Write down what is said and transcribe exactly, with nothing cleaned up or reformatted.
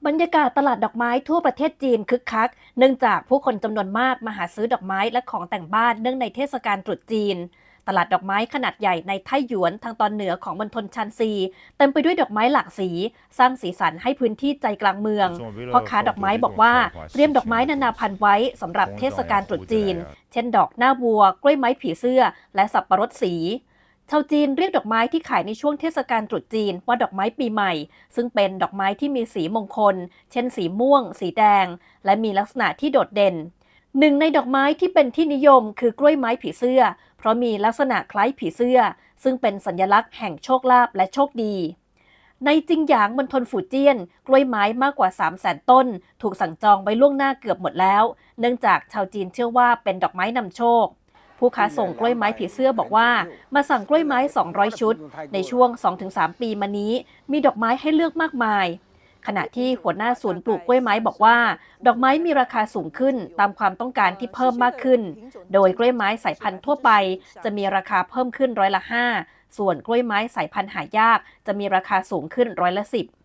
บรรยากาศตลาดดอกไม้ทั่วประเทศจีนคึกคักเนื่องจากผู้คนจำนวนมากมาหาซื้อดอกไม้และของแต่งบ้านเนื่องในเทศกาลตรุษจีนตลาดดอกไม้ขนาดใหญ่ในไต้หยวนทางตอนเหนือของมณฑลชันซีเต็มไปด้วยดอกไม้หลากสีสร้างสีสันให้พื้นที่ใจกลางเมืองพ่อค้าดอกไม้บอกว่าเตรียมดอกไม้นานาพันธุ์ไว้สำหรับเทศกาลตรุษจีนเช่นดอกหน้าวัวกล้วยไม้ผีเสื้อและสับปะรดสีชาวจีนเรียกดอกไม้ที่ขายในช่วงเทศกาลตรุษจีนว่าดอกไม้ปีใหม่ซึ่งเป็นดอกไม้ที่มีสีมงคลเช่นสีม่วงสีแดงและมีลักษณะที่โดดเด่นหนึ่งในดอกไม้ที่เป็นที่นิยมคือกล้วยไม้ผีเสื้อเพราะมีลักษณะคล้ายผีเสื้อซึ่งเป็นสัญลักษณ์แห่งโชคลาภและโชคดีในจิงหยางมณฑลฝูเจี้ยนกล้วยไม้มากกว่า สามแสน ต้นถูกสั่งจองไว้ล่วงหน้าเกือบหมดแล้วเนื่องจากชาวจีนเชื่อว่าเป็นดอกไม้นำโชคผู้ค้าส่งกล้วยไม้ผีเสื้อบอกว่ามาสั่งกล้วยไม้สองร้อยชุดในช่วง สองถึงสาม ปีมานี้มีดอกไม้ให้เลือกมากมายขณะที่หัวหน้าศูนย์ปลูกกล้วยไม้บอกว่าดอกไม้มีราคาสูงขึ้นตามความต้องการที่เพิ่มมากขึ้นโดยกล้วยไม้สายพันธุ์ทั่วไปจะมีราคาเพิ่มขึ้นร้อยละห้าส่วนกล้วยไม้สายพันธุ์หายากจะมีราคาสูงขึ้นร้อยละสิบ